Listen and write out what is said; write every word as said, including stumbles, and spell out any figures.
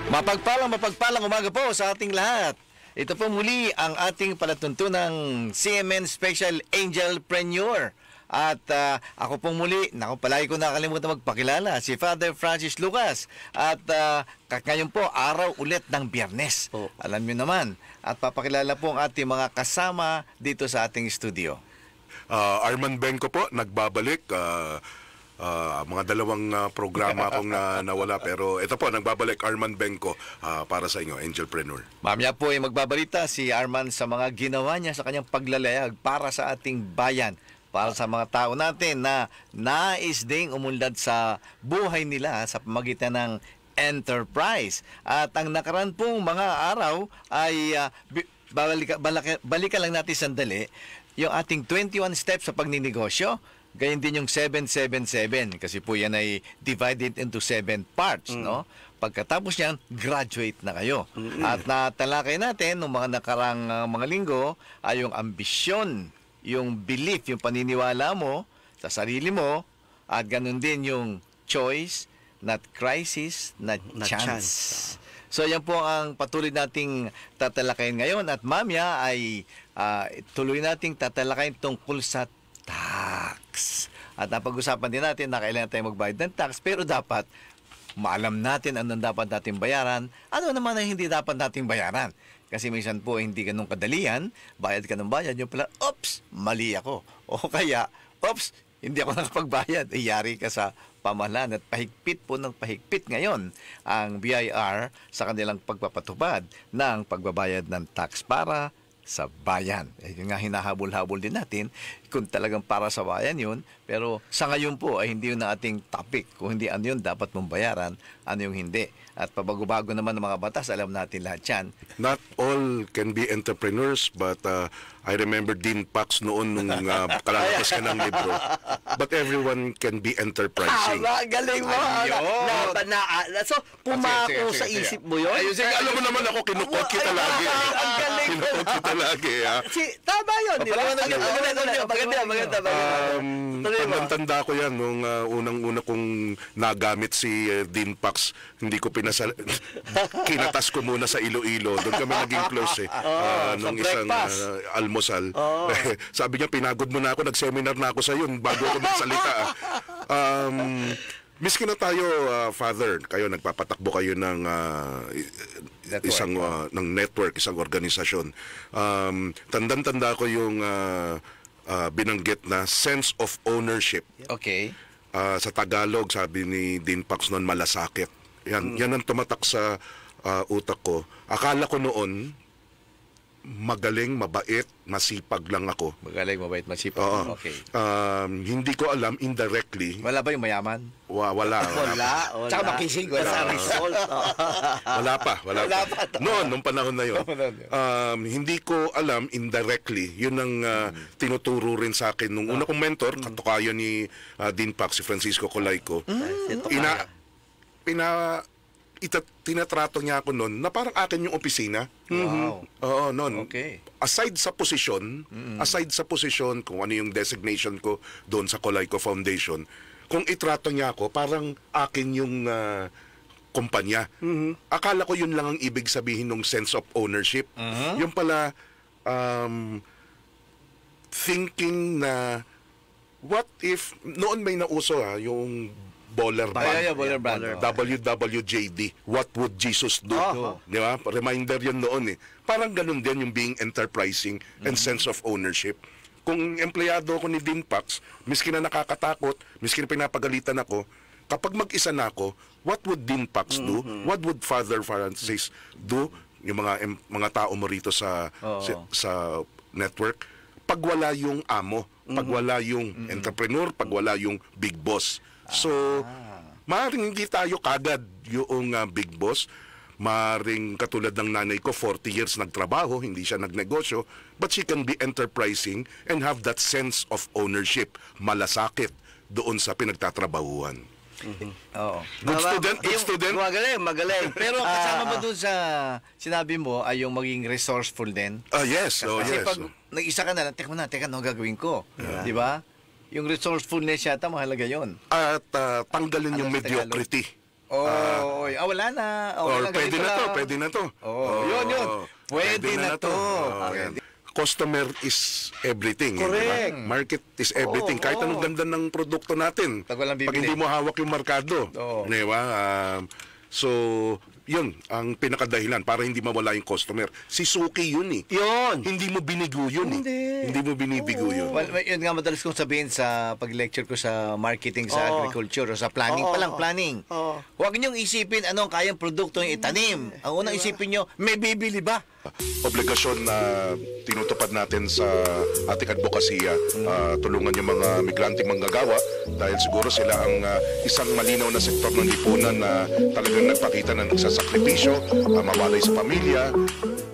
Mapagpalang mapagpalang umaga po sa ating lahat. Ito po muli ang ating palatuntunang C M N Special Angelpreneur. At uh, ako pong muli, naku, palagi ko nakalimutan magpakilala, si Father Francis Lucas. At uh, ngayon po, araw ulit ng Biyernes. Oh. Alam niyo naman. At papakilala po ang ating mga kasama dito sa ating studio. Uh, Arman Benko po, nagbabalik. Uh, uh, mga dalawang uh, programa akong na, nawala. Pero ito po, nagbabalik Arman Benko uh, para sa inyo, Angelpreneur. Mamaya po ay magbabalita si Arman sa mga ginawa niya sa kanyang paglalayag para sa ating bayan. Para sa mga tao natin na nais ding umunlad sa buhay nila sa pamagitan ng enterprise. At ang nakaraan pong mga araw ay uh, balika, balika, balikan lang natin sandali yung ating twenty-one steps sa pagninegosyo. Gayon din yung seven seven seven kasi po yan ay divided into seven parts, mm. no? Pagkatapos niyan, graduate na kayo. Mm-hmm. At natalakay natin ng mga nakarang uh, mga linggo ay yung ambisyon, yung belief, yung paniniwala mo sa sarili mo, at ganun din yung choice, not crisis, not, not chance. chance. So yan po ang patuloy nating tatalakayin ngayon, at mamaya ay uh, tuloy nating tatalakayin tungkol sa tax. At napag-usapan din natin na kailangan tayong magbayad ng tax, pero dapat maalam natin anong dapat natin bayaran, ano naman ang hindi dapat natin bayaran. Kasi minsan po hindi ganun kadalian, bayad ka ng bayad, yung pala, oops, mali ako. O kaya, oops, hindi ako nakapagbayad. Iyari ka sa pamahalaan, at pahigpit po ng pahigpit ngayon ang B I R sa kanilang pagpapatupad ng pagbabayad ng tax para sa bayan. Eh, yun nga, hinahabol-habol din natin kung talagang para sa bayan yun. Pero sa ngayon po ay hindi yun na ating topic. Kung hindi ano yun dapat mong bayaran, ano yung hindi. At pabago-bago naman ng mga batas, alam natin lahat yan. Not all can be entrepreneurs, but uh, I remember Dean Pax noon nung uh, kalalabas ka ng libro. But everyone can be enterprising. Ah, galing mo. Na, na, na, na, so, pumako sa isip mo yun? Ayun, sige, alam mo naman ako, kinukot kita lagi. Ang galing mo. Kinukot kita lagi, ha? Si, tama yun, di ba? Maganda, maganda, maganda. Tanda ko yan, nung uh, unang-una kong nagamit si uh, Dean Pax, hindi ko pinasal... kinatas ko muna sa Iloilo. Doon kami naging close eh. Uh, nung isang uh, almusal. Oh. Sabi niya, pinagod mo na ako, nag-seminar na ako sa yun bago ako magsalita. Um, miski na tayo, uh, Father, kayo, nagpapatakbo kayo ng uh, network, isang uh, ng network, isang organisasyon. Um, tandang-tanda ko yung uh, uh, binanggit na sense of ownership. Okay. Uh, sa Tagalog, sabi ni Dean Pax noon, malasakit. Yan, mm. yan ang tumatak sa uh, utak ko. Akala ko noon, magaling, mabait, masipag lang ako. Magaling, mabait, masipag. Oo. Okay. Um, hindi ko alam, indirectly. Wala ba yung mayaman? Wa, wala. Wala. Wala. Tsaka makisig, wala. Sa result. Wala pa. Wala, wala pa. pa. Noon, nung panahon na yun. Um, hindi ko alam, indirectly. Yun ang uh, mm. tinuturo rin sa akin. Nung una kong mentor, mm. katukayo ni uh, Dean Pax, si Francisco Colayco. Mm. Ina... Pina, ita, tinatrato niya ako noon na parang akin yung opisina. Wow. Oo, noon. Okay. Aside sa posisyon, mm-hmm. aside sa posisyon, kung ano yung designation ko doon sa Colayco Foundation, kung itrato niya ako, parang akin yung uh, kumpanya. Mm-hmm. Akala ko yun lang ang ibig sabihin ng sense of ownership. Mm-hmm. Yung pala, um, thinking na, what if, noon may nauso ha, yung Baller Band. Yeah, yeah, Baller Band. W W J D. What would Jesus do? Oh. Di ba? Reminder yun noon eh. Parang ganun din yung being enterprising mm-hmm. and sense of ownership. Kung empleyado ako ni Dean Pax, miski na nakakatakot, miski na pinapagalitan ako, kapag mag-isa na ako, what would Dean Pax do? Mm-hmm. What would Father Francis do? Yung mga em, mga tao mo rito sa, oh. sa sa network. Pag wala yung amo, mm-hmm. pag wala yung mm-hmm. entrepreneur, pag wala yung big boss. So, ah. maaaring hindi tayo kagad yung uh, big boss. Maaaring katulad ng nanay ko, forty years nagtrabaho, hindi siya nagnegosyo, but she can be enterprising and have that sense of ownership, malasakit doon sa pinagtatrabahuhan. Mm-hmm. Oo. Good student, good student. Magaling, magaling. Pero kasama ba doon sa sinabi mo ay yung maging resourceful din? Ah, uh, yes. Oh, kasi yes. pag nag-isa ka na lang, teka mo na, teka, ano gagawin ko? Yeah. Di ba? Yung resourcefulness yata, mahalaga yun. At uh, tanggalin ano yung mediocrity. Oh, ah, wala na. Oh, or wala, pwede ganito na to, lang. pwede na to. Oh, yun, yun. Pwede na to. Oh, Okay. yan. Customer is everything. eh, di ba? Correct. Market is everything. Oo, Kahit oo. anong ganda ng produkto natin. Pag walang bibili. Pag hindi mo hawak yung markado. Oo. Di ba? Um, so, yun ang pinakadahilan para hindi mawala yung customer. Si Suki yun eh. Yun. Hindi mo binigo yun eh. Hindi. Hindi mo binibigo yun. Well, yun nga madalas kong sabihin sa pag-lecture ko sa marketing sa Oo. agriculture o sa planning Oo, pa lang, oo. planning. Oo. Huwag niyong isipin anong kayang produkto yung itanim. Ang unang isipin niyo, may bibili ba? Obligasyon na tinutupad natin sa ating advokasya, ah, tulungan yung mga migranteng manggagawa dahil siguro sila ang ah, isang malinaw na sektor ng lipunan na talagang nagpakita na nagsasakripisyo, uh, mawalay sa pamilya,